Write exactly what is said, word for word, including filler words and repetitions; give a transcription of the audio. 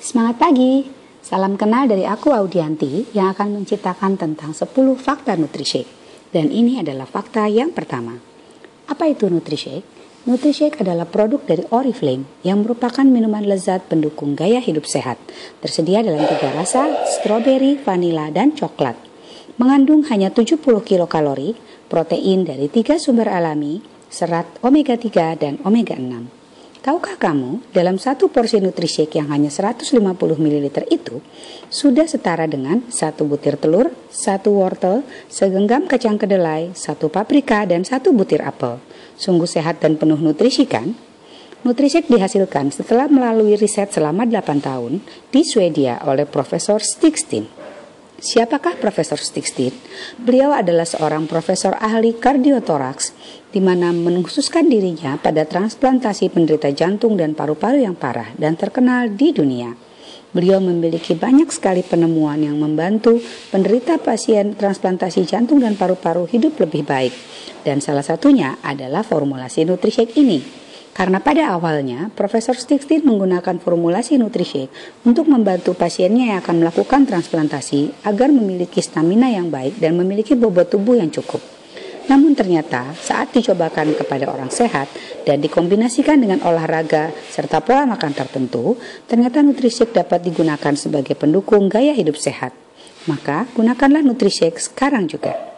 Semangat pagi, salam kenal dari aku Audianti yang akan menceritakan tentang sepuluh fakta Nutrishake. Dan ini adalah fakta yang pertama. Apa itu Nutrishake? Nutrishake adalah produk dari Oriflame yang merupakan minuman lezat pendukung gaya hidup sehat. Tersedia dalam tiga rasa, stroberi, vanila, dan coklat. Mengandung hanya tujuh puluh kilokalori, protein dari tiga sumber alami, serat omega tiga dan omega enam. Tahukah kamu, dalam satu porsi Nutrishake yang hanya seratus lima puluh mililiter itu, sudah setara dengan satu butir telur, satu wortel, segenggam kacang kedelai, satu paprika, dan satu butir apel. Sungguh sehat dan penuh nutrisi kan? Nutrishake dihasilkan setelah melalui riset selama delapan tahun di Swedia oleh Profesor Stigstin. Siapakah Profesor Stigstin? Beliau adalah seorang profesor ahli kardiotoraks di mana mengkhususkan dirinya pada transplantasi penderita jantung dan paru-paru yang parah dan terkenal di dunia. Beliau memiliki banyak sekali penemuan yang membantu penderita pasien transplantasi jantung dan paru-paru hidup lebih baik. Dan salah satunya adalah formulasi Nutrishake ini. Karena pada awalnya, Profesor Stigstin menggunakan formulasi Nutrishake untuk membantu pasiennya yang akan melakukan transplantasi agar memiliki stamina yang baik dan memiliki bobot tubuh yang cukup. Namun ternyata saat dicobakan kepada orang sehat dan dikombinasikan dengan olahraga serta pola makan tertentu, ternyata Nutrishake dapat digunakan sebagai pendukung gaya hidup sehat. Maka gunakanlah Nutrishake sekarang juga.